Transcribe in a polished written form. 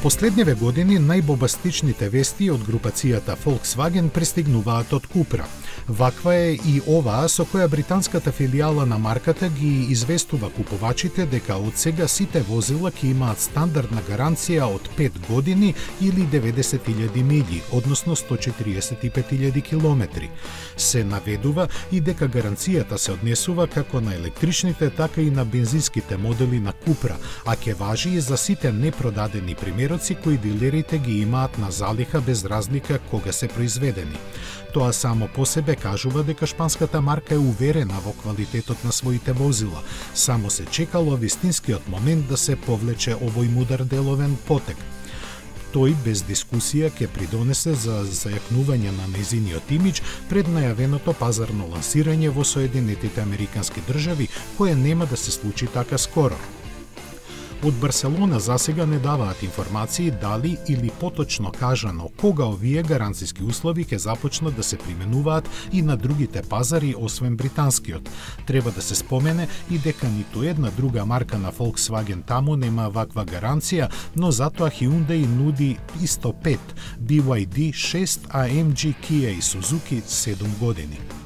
Последниве години најбомбастичните вести од групацијата Volkswagen пристигнуваат од Купра. Ваква е и оваа со која британската филијала на марката ги известува купувачите дека од сега сите возила ќе имаат стандардна гаранција од 5 години или 90.000 милји, односно 145.000 километри. Се наведува и дека гаранцијата се однесува како на електричните, така и на бензинските модели на Купра, а ќе важи и за сите непродадени примероци кои дилерите ги имаат на залиха без разлика кога се произведени. Тоа само по себе кажува дека шпанската марка е уверена во квалитетот на своите возила. Само се чекало вистинскиот момент да се повлече овој мудар деловен потек. Тој без дискусија ќе придонесе за зајакнување на нејзиниот имидж пред најавеното пазарно лансирање во Соединетите Американски држави, кое нема да се случи така скоро. Од Барселона засега не даваат информации дали или поточно кажано кога овие гаранциски услови ќе започнат да се применуваат и на другите пазари освен британскиот. Треба да се спомене и дека ниту една друга марка на Volkswagen таму нема ваква гаранција, но затоа Hyundai нуди исто 5, BYD 6, а MG, Kia и Suzuki 7 години.